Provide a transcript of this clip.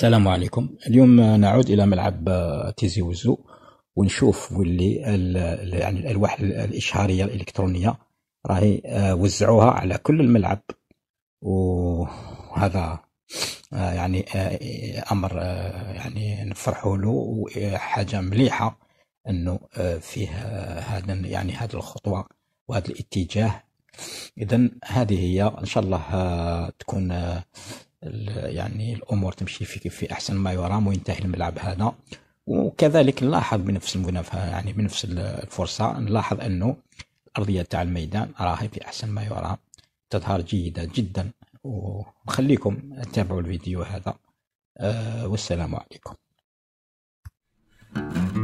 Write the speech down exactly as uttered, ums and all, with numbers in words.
السلام عليكم. اليوم نعود إلى ملعب تيزي وزو ونشوف واللي ال- ال- يعني الألواح الإشهارية الإلكترونية راهي آه، وزعوها على كل الملعب، وهذا آه، يعني آه، أمر آه، يعني نفرحوا له، وحاجة مليحة أنه آه، فيه آه، هذا يعني هذه الخطوة وهذا الاتجاه. إذن هذه هي إن شاء الله آه، تكون آه، ال- يعني الأمور تمشي في في أحسن ما يرام، وينتهي الملعب هذا. وكذلك نلاحظ بنفس المنافسة، يعني بنفس الفرصة نلاحظ أنه الأرضية تاع الميدان راهي في أحسن ما يرام، تظهر جيدة جدا. ونخليكم تتابعوا الفيديو هذا. أه والسلام عليكم.